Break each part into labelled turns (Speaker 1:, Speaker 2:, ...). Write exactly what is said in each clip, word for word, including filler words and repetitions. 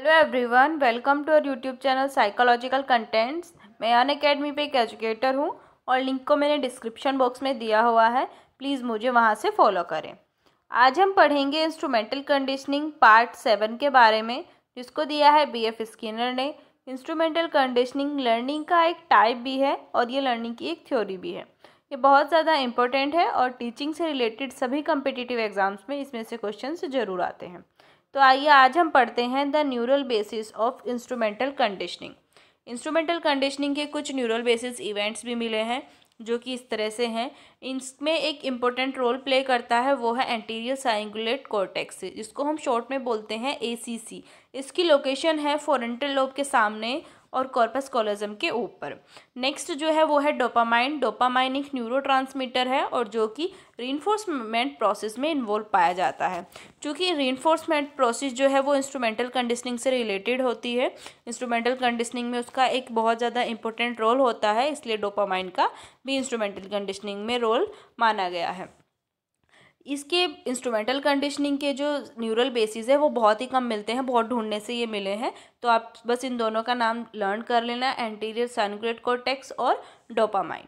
Speaker 1: Hello everyone, welcome to our YouTube channel psychological contents. मैं अन academy पे एक educator हूँ और लिंक को मैंने डिस्क्रिप्शन बॉक्स में दिया हुआ है, प्लीज़ मुझे वहाँ से फॉलो करें। आज हम पढ़ेंगे इंस्ट्रूमेंटल कंडीशनिंग पार्ट सेवन के बारे में, जिसको दिया है बी एफ स्किनर ने। इंस्ट्रूमेंटल कंडीशनिंग लर्निंग का एक टाइप भी है और ये लर्निंग की एक थ्योरी भी है। ये बहुत ज़्यादा इंपॉर्टेंट है और टीचिंग से रिलेटेड सभी कम्पिटिटिव एग्जाम्स में इसमें से क्वेश्चन ज़रूर आते हैं। तो आइए आज हम पढ़ते हैं the neural basis of instrumental conditioning. Instrumental conditioning के कुछ न्यूरल बेसिस इवेंट्स भी मिले हैं जो कि इस तरह से हैं। इसमें एक इम्पोर्टेंट रोल प्ले करता है, वो है एंटीरियर साइंगुलेट कॉर्टेक्स, जिसको हम शॉर्ट में बोलते हैं ए सी सी। इसकी लोकेशन है फ्रंटल लोब के सामने और कॉर्पस कॉलोजम के ऊपर। नेक्स्ट जो है वो है डोपामाइन। डोपामाइन एक न्यूरोट्रांसमीटर है और जो कि रीइंफोर्समेंट प्रोसेस में इन्वॉल्व पाया जाता है। क्योंकि रीइंफोर्समेंट प्रोसेस जो है वो इंस्ट्रूमेंटल कंडीशनिंग से रिलेटेड होती है, इंस्ट्रूमेंटल कंडीशनिंग में उसका एक बहुत ज़्यादा इंपॉर्टेंट रोल होता है, इसलिए डोपामाइन का भी इंस्ट्रूमेंटल कंडीशनिंग में रोल माना गया है। इसके इंस्ट्रूमेंटल कंडीशनिंग के जो न्यूरल बेसिस है वो बहुत ही कम मिलते हैं, बहुत ढूंढने से ये मिले हैं, तो आप बस इन दोनों का नाम लर्न कर लेना, एंटीरियर साइंगुलेट कॉर्टेक्स और डोपामाइन।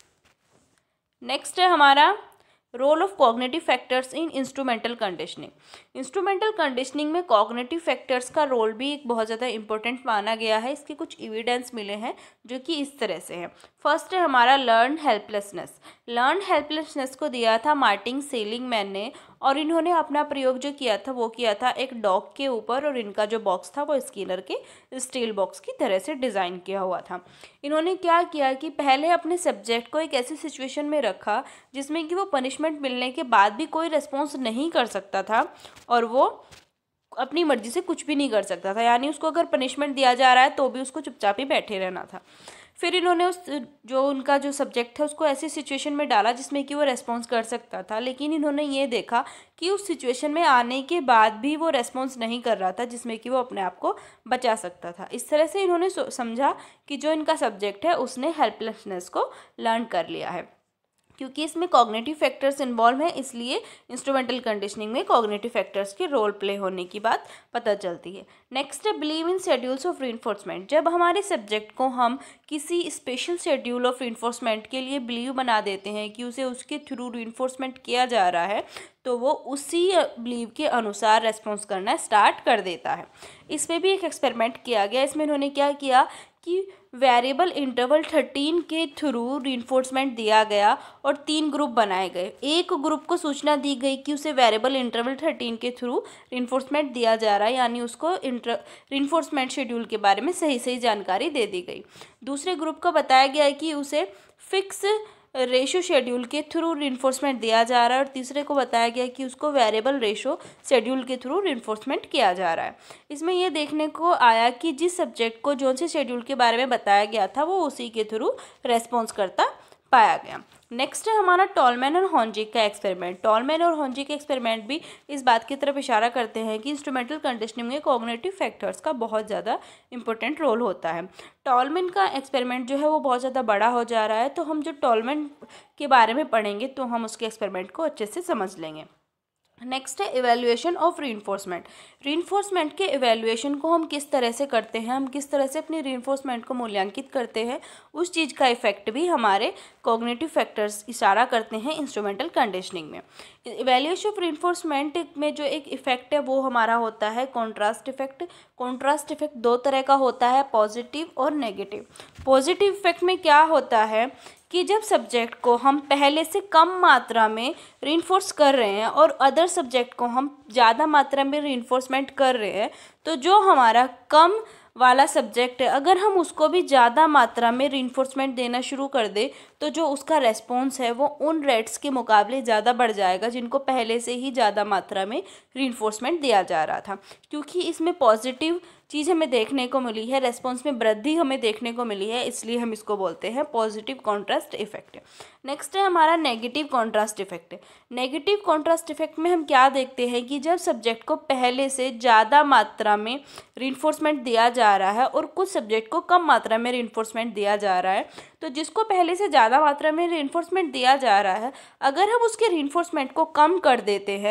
Speaker 1: नेक्स्ट है हमारा role of cognitive factors in instrumental conditioning. Instrumental conditioning में कॉग्निटिव फैक्टर्स का रोल भी एक बहुत ज़्यादा इंपॉर्टेंट माना गया है। इसके कुछ एविडेंस मिले हैं जो कि इस तरह से हैं। फर्स्ट है हमारा लर्न हेल्पलेसनेस। लर्न हेल्पलेसनेस को दिया था मार्टिन सेलिंगमैन ने और इन्होंने अपना प्रयोग जो किया था वो किया था एक डॉग के ऊपर, और इनका जो बॉक्स था वो स्किनर के स्टील बॉक्स की तरह से डिज़ाइन किया हुआ था। इन्होंने क्या किया कि पहले अपने सब्जेक्ट को एक ऐसी सिचुएशन में रखा जिसमें कि वो पनिशमेंट मिलने के बाद भी कोई रिस्पॉन्स नहीं कर सकता था और वो अपनी मर्जी से कुछ भी नहीं कर सकता था, यानी उसको अगर पनिशमेंट दिया जा रहा है तो भी उसको चुपचाप ही बैठे रहना था। फिर इन्होंने उस जो उनका जो सब्जेक्ट था उसको ऐसी सिचुएशन में डाला जिसमें कि वो रेस्पॉन्स कर सकता था, लेकिन इन्होंने ये देखा कि उस सिचुएशन में आने के बाद भी वो रेस्पॉन्स नहीं कर रहा था जिसमें कि वो अपने आप को बचा सकता था। इस तरह से इन्होंने समझा कि जो इनका सब्जेक्ट है उसने हेल्पलेसनेस को लर्न कर लिया है। क्योंकि इसमें कॉग्निटिव फैक्टर्स इन्वॉल्व हैं, इसलिए इंस्ट्रूमेंटल कंडीशनिंग में कॉग्निटिव फैक्टर्स के रोल प्ले होने की बात पता चलती है। नेक्स्ट है believe in schedules of reinforcement. जब हमारे सब्जेक्ट को हम किसी स्पेशल शेड्यूल ऑफ रीइंफोर्समेंट के लिए बिलीव बना देते हैं कि उसे उसके थ्रू रीइंफोर्समेंट किया जा रहा है, तो वो उसी बिलीव के अनुसार रेस्पॉन्स करना स्टार्ट कर देता है। इसमें भी एक एक्सपेरिमेंट किया गया। इसमें इन्होंने क्या किया कि वेरिएबल इंटरवल थर्टीन के थ्रू रीइंफोर्समेंट दिया गया और तीन ग्रुप बनाए गए। एक ग्रुप को सूचना दी गई कि उसे वेरिएबल इंटरवल थर्टीन के थ्रू रीइंफोर्समेंट दिया जा रहा है, यानी उसको इंटर रीइंफोर्समेंट शेड्यूल के बारे में सही सही जानकारी दे दी गई। दूसरे ग्रुप को बताया गया कि उसे फिक्स रेशो शेड्यूल के थ्रू रीइंफोर्समेंट दिया जा रहा है और तीसरे को बताया गया कि उसको वेरिएबल रेशो शेड्यूल के थ्रू रीइंफोर्समेंट किया जा रहा है। इसमें यह देखने को आया कि जिस सब्जेक्ट को जो से शेड्यूल के बारे में बताया गया था वो उसी के थ्रू रेस्पॉन्स करता पाया गया। नेक्स्ट है हमारा टॉलमैन और हॉन्जी का एक्सपेरिमेंट। टॉलमैन और हॉन्जी के एक्सपेरिमेंट भी इस बात की तरफ इशारा करते हैं कि इंस्ट्रूमेंटल कंडीशनिंग में कॉग्निटिव फैक्टर्स का बहुत ज़्यादा इंपॉर्टेंट रोल होता है। टॉलमैन का एक्सपेरिमेंट जो है वो बहुत ज़्यादा बड़ा हो जा रहा है, तो हम जो टॉलमैन के बारे में पढ़ेंगे तो हम उसके एक्सपेरिमेंट को अच्छे से समझ लेंगे। नेक्स्ट है इवैल्यूएशन ऑफ रीइंफोर्समेंट। रीइंफोर्समेंट के इवैल्यूएशन को हम किस तरह से करते हैं, हम किस तरह से अपनी रीइंफोर्समेंट को मूल्यांकित करते हैं, उस चीज़ का इफेक्ट भी हमारे कॉग्निटिव फैक्टर्स इशारा करते हैं इंस्ट्रूमेंटल कंडीशनिंग में। इवैल्यूएशन ऑफ रीइंफोर्समेंट में जो एक इफेक्ट है वो हमारा होता है कॉन्ट्रास्ट इफेक्ट। कॉन्ट्रास्ट इफेक्ट दो तरह का होता है, पॉजिटिव और नेगेटिव। पॉजिटिव इफेक्ट में क्या होता है कि जब सब्जेक्ट को हम पहले से कम मात्रा में रीइंफोर्स कर रहे हैं और अदर सब्जेक्ट को हम ज़्यादा मात्रा में रीइंफोर्समेंट कर रहे हैं, तो जो हमारा कम वाला सब्जेक्ट है अगर हम उसको भी ज़्यादा मात्रा में रीइंफोर्समेंट देना शुरू कर दे तो जो उसका रेस्पॉन्स है वो उन रेट्स के मुकाबले ज़्यादा बढ़ जाएगा जिनको पहले से ही ज़्यादा मात्रा में रीइंफोर्समेंट दिया जा रहा था। क्योंकि इसमें पॉजिटिव चीज़ हमें देखने को मिली है, रेस्पॉन्स में वृद्धि हमें देखने को मिली है, इसलिए हम इसको बोलते हैं पॉजिटिव कॉन्ट्रास्ट इफेक्ट। नेक्स्ट है हमारा negative contrast effect. Negative contrast effect में हम क्या देखते हैं कि जब सब्जेक्ट को पहले से ज़्यादा मात्रा में रीइंफोर्समेंट दिया जा रहा है और कुछ सब्जेक्ट को कम मात्रा में रीइंफोर्समेंट दिया जा रहा है, तो जिसको पहले से ज़्यादा मात्रा में रीइंफोर्समेंट दिया जा रहा है अगर हम उसके रीइंफोर्समेंट को कम कर देते हैं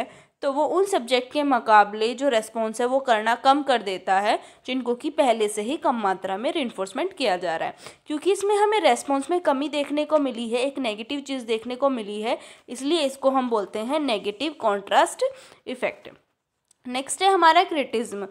Speaker 1: तो वो उन सब्जेक्ट के मुकाबले जो रेस्पॉन्स है वो करना कम कर देता है जिनको कि पहले से ही कम मात्रा में रिइंफोर्समेंट किया जा रहा है। क्योंकि इसमें हमें रेस्पॉन्स में कमी देखने को मिली है, एक नेगेटिव चीज़ देखने को मिली है, इसलिए इसको हम बोलते हैं नेगेटिव कॉन्ट्रास्ट इफेक्ट। नेक्स्ट है हमारा क्रिटिज्म।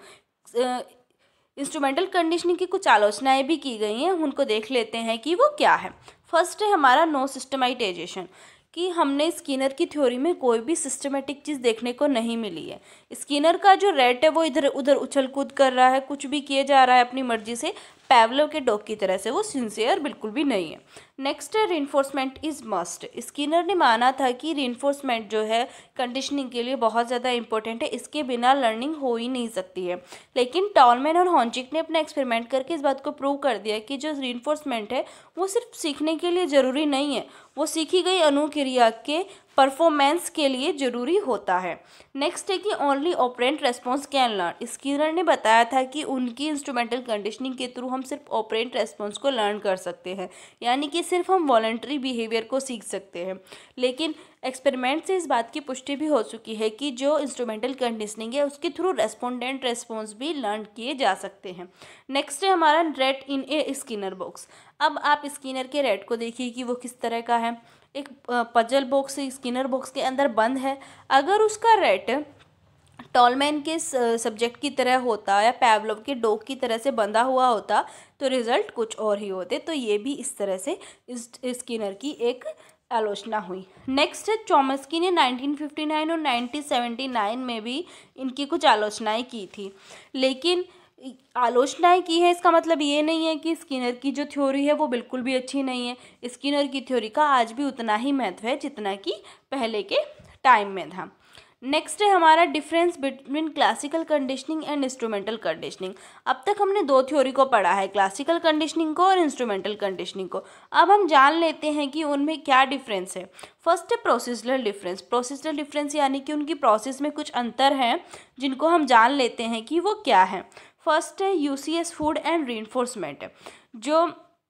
Speaker 1: इंस्ट्रूमेंटल कंडीशनिंग की कुछ आलोचनाएं भी की गई हैं, उनको देख लेते हैं कि वो क्या है। फर्स्ट है हमारा नो सिस्टमाइटाइजेशन, कि हमने स्किनर की थ्योरी में कोई भी सिस्टमेटिक चीज़ देखने को नहीं मिली है। स्किनर का जो रेट है वो इधर उधर उछल कूद कर रहा है, कुछ भी किए जा रहा है अपनी मर्जी से, पैवलोव के डॉग की तरह से वो सिंसियर बिल्कुल भी नहीं है। नेक्स्ट है रीइंफोर्समेंट इज़ मस्ट। स्किनर ने माना था कि रीइंफोर्समेंट जो है कंडीशनिंग के लिए बहुत ज़्यादा इंपॉर्टेंट है, इसके बिना लर्निंग हो ही नहीं सकती है। लेकिन टॉलमैन और हॉन्चिक ने अपना एक्सपेरिमेंट करके इस बात को प्रूव कर दिया कि जो रीइंफोर्समेंट है वो सिर्फ सीखने के लिए ज़रूरी नहीं है, वो सीखी गई अनुक्रिया के परफॉर्मेंस के लिए ज़रूरी होता है। नेक्स्ट है कि only operant response can learn. Skinner ने बताया था कि उनकी इंस्ट्रूमेंटल कंडीशनिंग के थ्रू हम सिर्फ ऑपरेंट रेस्पॉन्स को लर्न कर सकते हैं, यानी कि सिर्फ हम वॉलंटरी बिहेवियर को सीख सकते हैं। लेकिन एक्सपेरिमेंट से इस बात की पुष्टि भी हो चुकी है कि जो इंस्ट्रूमेंटल कंडीशनिंग है उसके थ्रू रेस्पोंडेंट रेस्पॉन्स भी लर्न किए जा सकते हैं। नेक्स्ट है हमारा rat in a Skinner box. अब आप स्किनर के रेट को देखिए कि वो किस तरह का है। एक पजल बॉक्स स्किनर बॉक्स के अंदर बंद है। अगर उसका रेट टॉलमैन के सब्जेक्ट की तरह होता या पैवलोव के डॉग की तरह से बंधा हुआ होता तो रिजल्ट कुछ और ही होते। तो ये भी इस तरह से इस स्किनर की एक आलोचना हुई। नेक्स्ट है चॉम्स्की ने नाइनटीन फिफ्टी नाइन और नाइनटीन सेवेंटी नाइन में भी इनकी कुछ आलोचनाएं की थी। लेकिन आलोचनाएं की है इसका मतलब ये नहीं है कि स्किनर की जो थ्योरी है वो बिल्कुल भी अच्छी नहीं है। स्किनर की थ्योरी का आज भी उतना ही महत्व है जितना कि पहले के टाइम में था। नेक्स्ट है हमारा difference between classical conditioning and instrumental conditioning. अब तक हमने दो थ्योरी को पढ़ा है, क्लासिकल कंडीशनिंग को और इंस्ट्रूमेंटल कंडीशनिंग को। अब हम जान लेते हैं कि उनमें क्या डिफरेंस है। फर्स्ट है प्रोसीजरल डिफरेंस। प्रोसीजरल डिफरेंस यानी कि उनकी प्रोसेस में कुछ अंतर हैं जिनको हम जान लेते हैं कि वो क्या है। फर्स्ट है यूसीएस फूड एंड रीइंफोर्समेंट। जो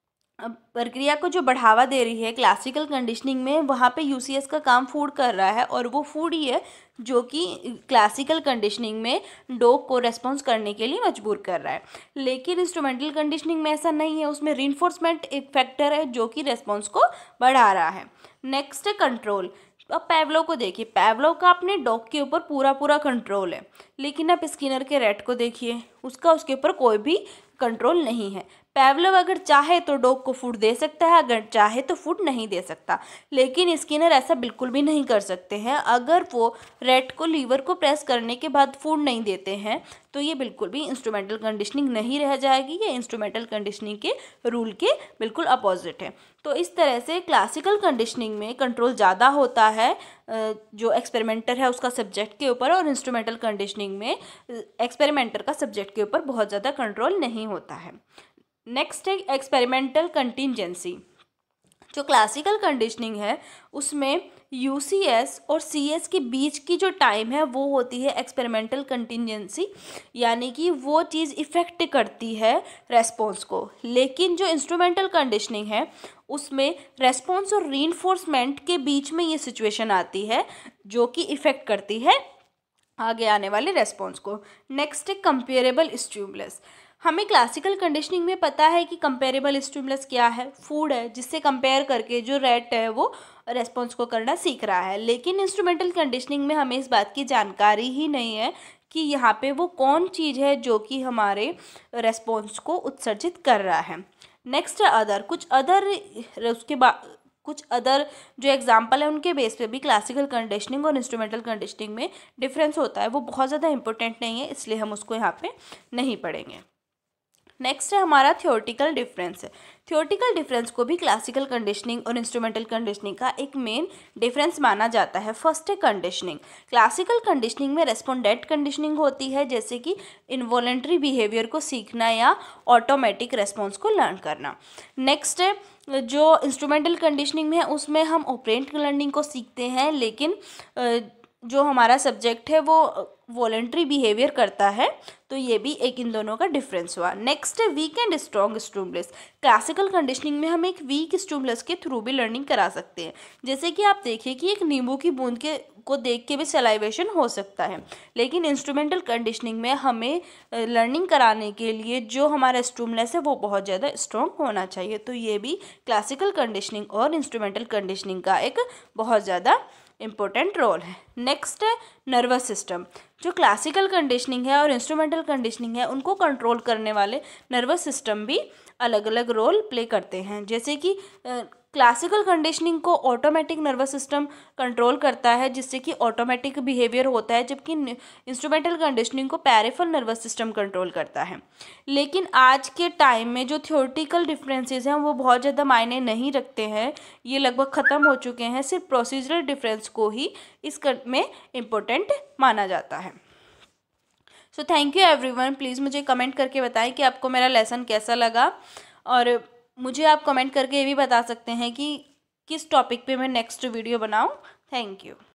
Speaker 1: प्रक्रिया को जो बढ़ावा दे रही है क्लासिकल कंडीशनिंग में, वहाँ पे यूसीएस का काम फूड कर रहा है और वो फूड ही है जो कि क्लासिकल कंडीशनिंग में डॉग को रेस्पॉन्स करने के लिए मजबूर कर रहा है। लेकिन इंस्ट्रूमेंटल कंडीशनिंग में ऐसा नहीं है, उसमें रीइंफोर्समेंट एक फैक्टर है जो कि रेस्पॉन्स को बढ़ा रहा है। नेक्स्ट है कंट्रोल। अब पैवलोव को देखिए, पैवलोव का अपने डॉग के ऊपर पूरा पूरा कंट्रोल है, लेकिन आप स्किनर के रैट को देखिए, उसका उसके ऊपर कोई भी कंट्रोल नहीं है। पैवलोव अगर चाहे तो डॉग को फूड दे सकता है, अगर चाहे तो फूड नहीं दे सकता, लेकिन स्किनर ऐसा बिल्कुल भी नहीं कर सकते हैं। अगर वो रैट को लीवर को प्रेस करने के बाद फूड नहीं देते हैं तो ये बिल्कुल भी इंस्ट्रूमेंटल कंडीशनिंग नहीं रह जाएगी, ये इंस्ट्रूमेंटल कंडीशनिंग के रूल के बिल्कुल अपोजिट है। तो इस तरह से क्लासिकल कंडीशनिंग में कंट्रोल ज़्यादा होता है जो एक्सपेरिमेंटर है उसका सब्जेक्ट के ऊपर, और इंस्ट्रूमेंटल कंडीशनिंग में एक्सपेरिमेंटर का सब्जेक्ट के ऊपर बहुत ज़्यादा कंट्रोल नहीं होता है। नेक्स्ट है एक्सपेरिमेंटल कंटिजेंसी। जो क्लासिकल कंडीशनिंग है उसमें यूसीएस और सीएस के बीच की जो टाइम है वो होती है एक्सपेरिमेंटल कंटिजेंसी, यानी कि वो चीज़ इफ़ेक्ट करती है रेस्पॉन्स को। लेकिन जो इंस्ट्रूमेंटल कंडीशनिंग है उसमें रेस्पॉन्स और रीइंफोर्समेंट के बीच में ये सिचुएशन आती है जो कि इफ़ेक्ट करती है आगे आने वाले रेस्पॉन्स को। नेक्स्ट है कंपेरेबल स्टिमुलस। हमें क्लासिकल कंडीशनिंग में पता है कि कंपेरेबल स्टिमुलस क्या है, फूड है जिससे कंपेयर करके जो रैट है वो रेस्पॉन्स को करना सीख रहा है। लेकिन इंस्ट्रूमेंटल कंडीशनिंग में हमें इस बात की जानकारी ही नहीं है कि यहाँ पे वो कौन चीज़ है जो कि हमारे रेस्पॉन्स को उत्सर्जित कर रहा है। नेक्स्ट है अदर। कुछ अदर उसके बाद कुछ अदर जो एग्जाम्पल है उनके बेस पे भी क्लासिकल कंडीशनिंग और इंस्ट्रूमेंटल कंडीशनिंग में डिफरेंस होता है। वो बहुत ज़्यादा इंपॉर्टेंट नहीं है, इसलिए हम उसको यहाँ पे नहीं पढ़ेंगे। नेक्स्ट है हमारा थियोरेटिकल डिफरेंस। थियोरेटिकल डिफरेंस को भी क्लासिकल कंडीशनिंग और इंस्ट्रूमेंटल कंडीशनिंग का एक मेन डिफरेंस माना जाता है। फर्स्ट है कंडीशनिंग। क्लासिकल कंडीशनिंग में रेस्पोंडेंट कंडीशनिंग होती है, जैसे कि इनवॉलेंट्री बिहेवियर को सीखना या ऑटोमेटिक रेस्पॉन्स को लर्न करना। नेक्स्ट है जो इंस्ट्रूमेंटल कंडीशनिंग में है उसमें हम ऑपरेंट लर्निंग को सीखते हैं, लेकिन जो हमारा सब्जेक्ट है वो वॉलंटरी बिहेवियर करता है, तो ये भी एक इन दोनों का डिफरेंस हुआ। नेक्स्ट है weak and strong stimulus. Classical conditioning में हम एक वीक स्टिमुलस के थ्रू भी लर्निंग करा सकते हैं। जैसे कि आप देखिए कि एक नींबू की बूंद के को देख के भी सलाइवेशन हो सकता है, लेकिन इंस्ट्रूमेंटल कंडीशनिंग में हमें लर्निंग कराने के लिए जो हमारा स्टिमुलस है वो बहुत ज़्यादा स्ट्रॉन्ग होना चाहिए। तो ये भी क्लासिकल कंडीशनिंग और इंस्ट्रूमेंटल कंडीशनिंग का एक बहुत ज़्यादा इम्पोर्टेंट रोल है। नेक्स्ट है नर्वस सिस्टम। जो क्लासिकल कंडीशनिंग है और इंस्ट्रूमेंटल कंडीशनिंग है उनको कंट्रोल करने वाले नर्वस सिस्टम भी अलग अलग रोल प्ले करते हैं। जैसे कि क्लासिकल कंडीशनिंग को ऑटोमेटिक नर्वस सिस्टम कंट्रोल करता है, जिससे कि ऑटोमेटिक बिहेवियर होता है, जबकि इंस्ट्रूमेंटल कंडीशनिंग को पैरिफेरल नर्वस सिस्टम कंट्रोल करता है। लेकिन आज के टाइम में जो थ्योरेटिकल डिफरेंसेस हैं वो बहुत ज़्यादा मायने नहीं रखते हैं, ये लगभग ख़त्म हो चुके हैं। सिर्फ प्रोसीजरल डिफरेंस को ही इस में इम्पोर्टेंट माना जाता है। So thank you everyone. Please मुझे कमेंट करके बताएं कि आपको मेरा लेसन कैसा लगा, और मुझे आप कमेंट करके ये भी बता सकते हैं कि किस टॉपिक पे मैं नेक्स्ट वीडियो बनाऊं। Thank you.